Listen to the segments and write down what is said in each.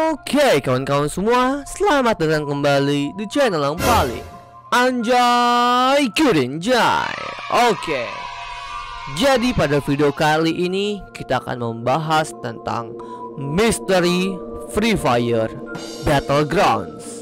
Oke, kawan-kawan semua, selamat datang kembali di channel yang paling anjay kurinjay. Oke, jadi pada video kali ini kita akan membahas tentang misteri Free Fire Battlegrounds.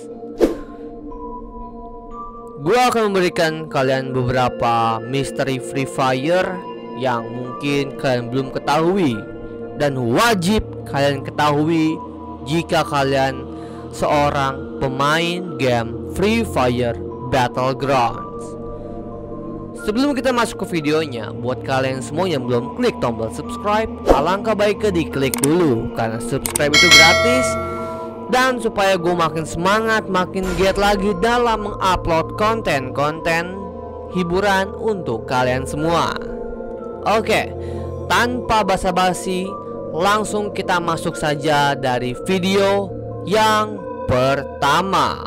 Gua akan memberikan kalian beberapa misteri Free Fire yang mungkin kalian belum ketahui dan wajib kalian ketahui jika kalian seorang pemain game Free Fire Battlegrounds. Sebelum kita masuk ke videonya, buat kalian semua yang belum klik tombol subscribe, alangkah baiknya diklik dulu, karena subscribe itu gratis. Dan supaya gue makin semangat, makin giat lagi dalam mengupload konten-konten hiburan untuk kalian semua. Oke, tanpa basa-basi, langsung kita masuk saja dari video yang pertama.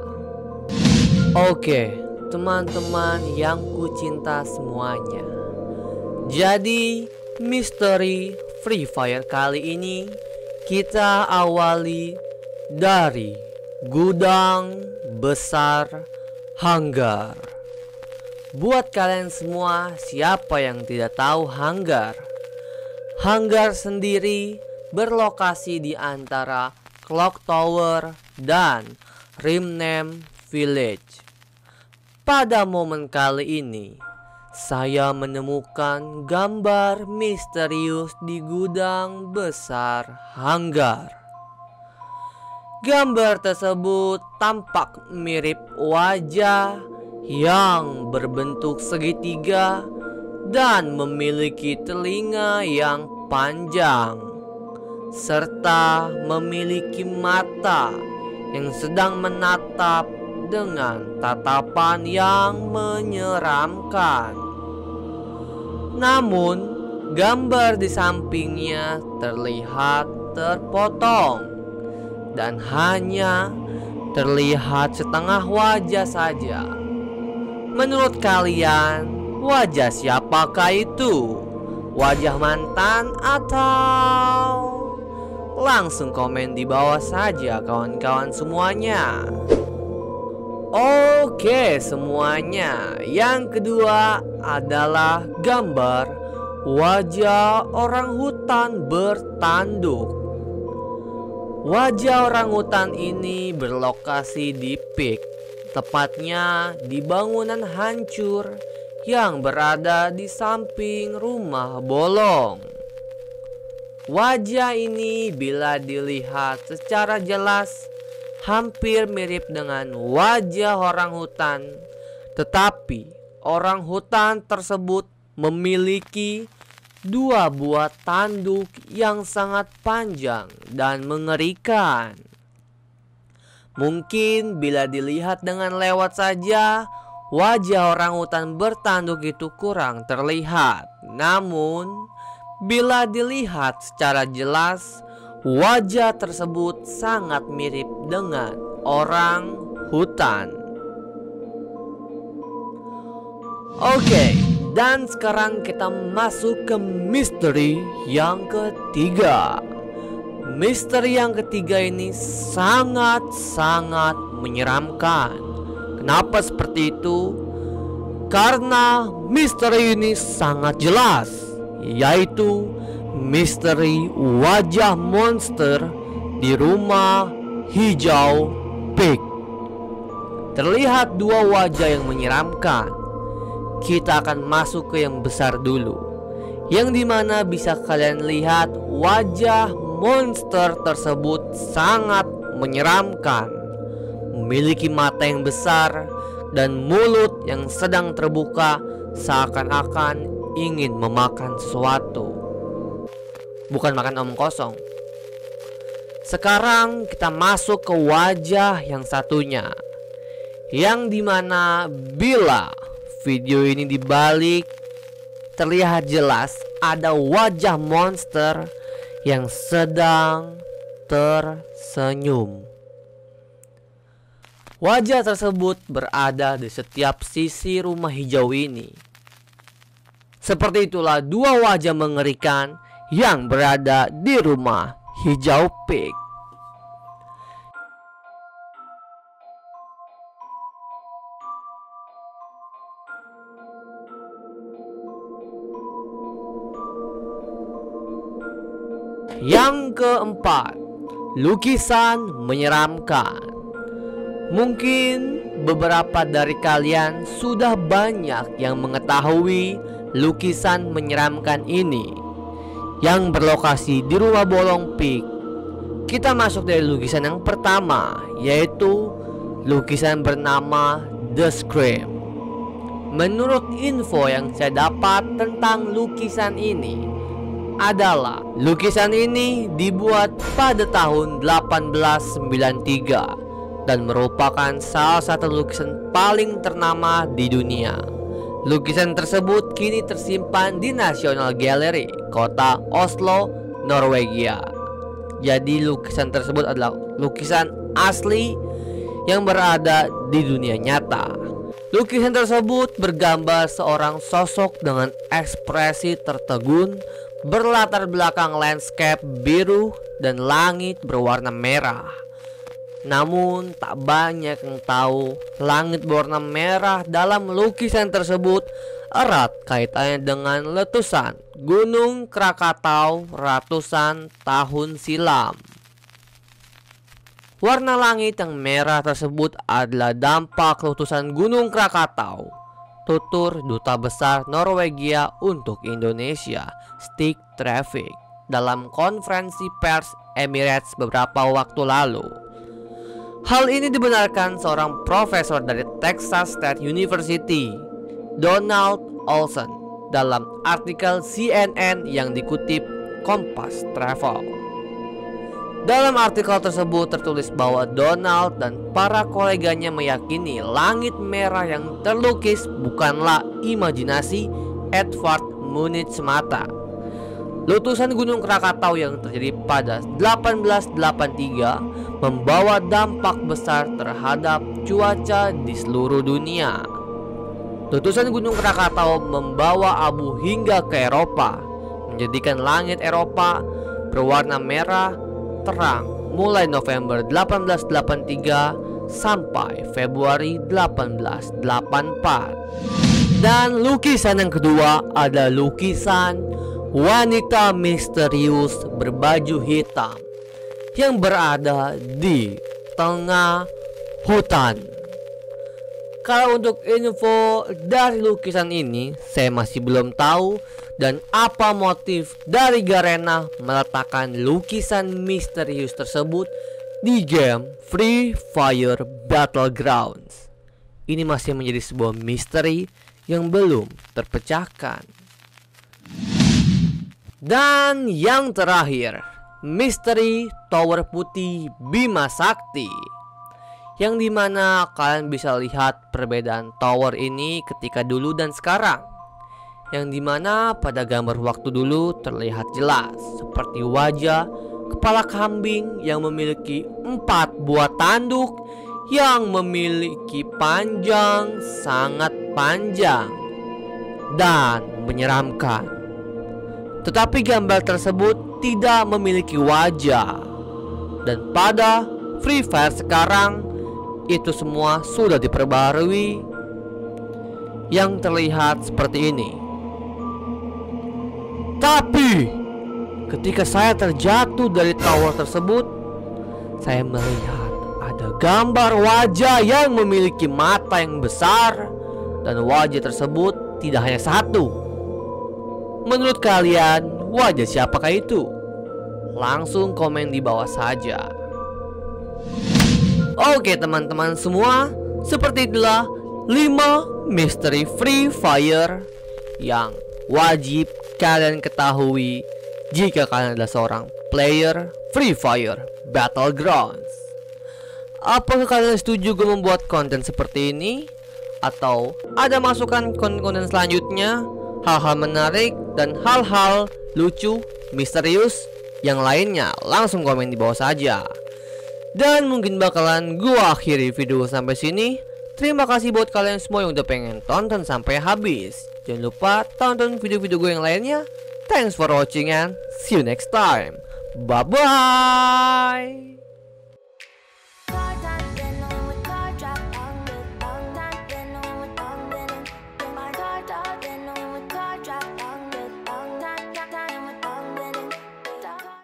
Oke, teman-teman yang kucinta semuanya, jadi misteri Free Fire kali ini kita awali dari gudang besar hanggar. Buat kalian semua, siapa yang tidak tahu hanggar? Hanggar sendiri berlokasi di antara Clock Tower dan Rimnam Village. Pada momen kali ini, saya menemukan gambar misterius di gudang besar hanggar. Gambar tersebut tampak mirip wajah yang berbentuk segitiga dan memiliki telinga yang panjang, serta memiliki mata yang sedang menatap dengan tatapan yang menyeramkan. Namun, gambar di sampingnya terlihat terpotong dan hanya terlihat setengah wajah saja. Menurut kalian, wajah siapakah itu? Wajah mantan atau? Langsung komen di bawah saja kawan-kawan semuanya. Oke semuanya, yang kedua adalah gambar wajah orang hutan bertanduk. Wajah orang hutan ini berlokasi di peak, tepatnya di bangunan hancur yang berada di samping rumah bolong. Wajah ini bila dilihat secara jelas hampir mirip dengan wajah orang hutan, tetapi orang hutan tersebut memiliki dua buah tanduk yang sangat panjang dan mengerikan. Mungkin bila dilihat dengan lewat saja, wajah orang hutan bertanduk itu kurang terlihat. Namun, bila dilihat secara jelas, wajah tersebut sangat mirip dengan orang hutan. Oke, dan sekarang kita masuk ke misteri yang ketiga. Misteri yang ketiga ini sangat-sangat menyeramkan. Kenapa seperti itu? Karena misteri ini sangat jelas, yaitu misteri wajah monster di rumah hijau peak. Terlihat dua wajah yang menyeramkan. Kita akan masuk ke yang besar dulu, yang dimana bisa kalian lihat wajah monster tersebut sangat menyeramkan, memiliki mata yang besar dan mulut yang sedang terbuka seakan-akan ingin memakan sesuatu. Bukan makan omong kosong. Sekarang kita masuk ke wajah yang satunya, yang dimana bila video ini dibalik, terlihat jelas ada wajah monster yang sedang tersenyum. Wajah tersebut berada di setiap sisi rumah hijau ini. Seperti itulah dua wajah mengerikan yang berada di rumah hijau peak. Yang keempat, lukisan menyeramkan. Mungkin beberapa dari kalian sudah banyak yang mengetahui lukisan menyeramkan ini, yang berlokasi di Rumah Bolong Peak. Kita masuk dari lukisan yang pertama, yaitu lukisan bernama The Scream. Menurut info yang saya dapat tentang lukisan ini adalah lukisan ini dibuat pada tahun 1893 dan merupakan salah satu lukisan paling ternama di dunia. Lukisan tersebut kini tersimpan di National Gallery, kota Oslo, Norwegia. Jadi lukisan tersebut adalah lukisan asli yang berada di dunia nyata. Lukisan tersebut bergambar seorang sosok dengan ekspresi tertegun, berlatar belakang landscape biru dan langit berwarna merah. Namun tak banyak yang tahu langit berwarna merah dalam lukisan tersebut erat kaitannya dengan letusan Gunung Krakatau ratusan tahun silam. Warna langit yang merah tersebut adalah dampak letusan Gunung Krakatau, tutur Duta Besar Norwegia untuk Indonesia, Stig Traffic, dalam konferensi pers Emirates beberapa waktu lalu. Hal ini dibenarkan seorang profesor dari Texas State University, Donald Olson, dalam artikel CNN yang dikutip Kompas Travel. Dalam artikel tersebut tertulis bahwa Donald dan para koleganya meyakini langit merah yang terlukis bukanlah imajinasi Edvard Munch semata. Letusan Gunung Krakatau yang terjadi pada 1883 membawa dampak besar terhadap cuaca di seluruh dunia. Letusan Gunung Krakatau membawa abu hingga ke Eropa, menjadikan langit Eropa berwarna merah terang mulai November 1883 sampai Februari 1884. Dan lukisan yang kedua ada lukisan wanita misterius berbaju hitam yang berada di tengah hutan. Kalau untuk info dari lukisan ini, saya masih belum tahu dan apa motif dari Garena meletakkan lukisan misterius tersebut di game Free Fire Battlegrounds. Ini masih menjadi sebuah misteri yang belum terpecahkan. Dan yang terakhir, misteri Tower Putih Bima Sakti, yang dimana kalian bisa lihat perbedaan tower ini ketika dulu dan sekarang. Yang dimana pada gambar waktu dulu terlihat jelas seperti wajah kepala kambing yang memiliki 4 buah tanduk yang memiliki panjang sangat panjang dan menyeramkan. Tetapi gambar tersebut tidak memiliki wajah. Dan pada Free Fire sekarang itu semua sudah diperbarui yang terlihat seperti ini. Tapi ketika saya terjatuh dari tower tersebut, saya melihat ada gambar wajah yang memiliki mata yang besar. Dan wajah tersebut tidak hanya satu. Menurut kalian, wajah siapakah itu? Langsung komen di bawah saja. Oke teman-teman semua, seperti itulah 5 misteri Free Fire yang wajib kalian ketahui jika kalian adalah seorang player Free Fire Battlegrounds. Apakah kalian setuju gue membuat konten seperti ini? Atau ada masukan konten-konten selanjutnya, hal-hal menarik dan hal-hal lucu, misterius yang lainnya? Langsung komen di bawah saja. Dan mungkin bakalan gua akhiri video sampai sini. Terima kasih buat kalian semua yang udah pengen tonton sampai habis. Jangan lupa tonton video-video gue yang lainnya. Thanks for watching and see you next time. Bye bye.